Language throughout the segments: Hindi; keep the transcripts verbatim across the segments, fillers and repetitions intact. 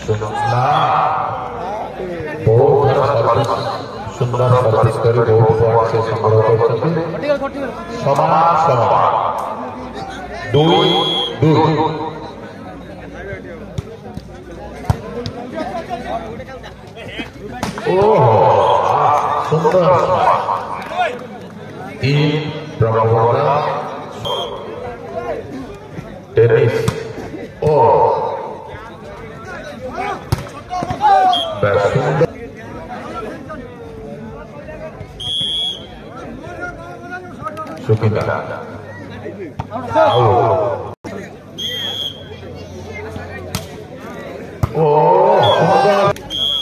सुनना बहुत सर्विस सुंदर सर्विस कर बहुत पॉइंट से संग्रह करते समान समान दुई दुई ओह सुंदर तीन प्रभावना टेनिस ओ सुंदर सुकिंदा ओ सुंदर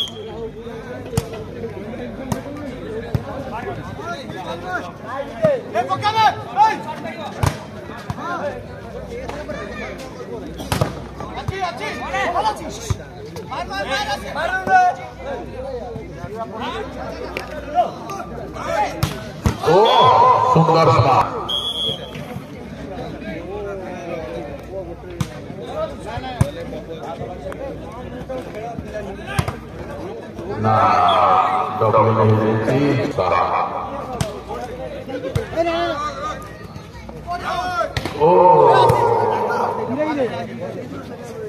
ओ सुंदर स्मार्ट ना डबल नहीं ओ